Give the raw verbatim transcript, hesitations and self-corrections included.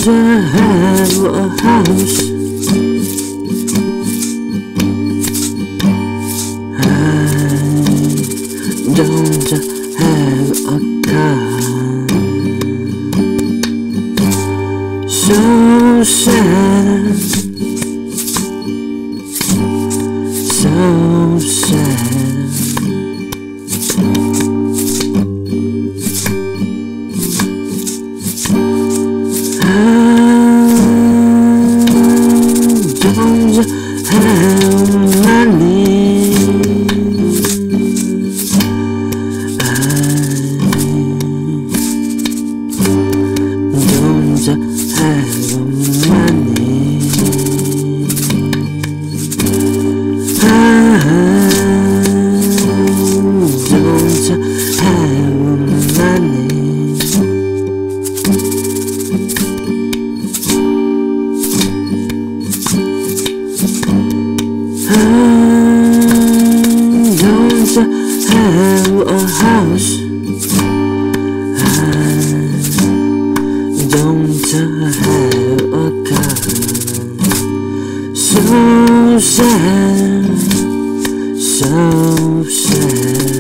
I have a house. I don't have a car. So sad, so sad. I don't have money. I don't have money. I don't have money. I don't have a house. I don't have a car. So sad, so sad.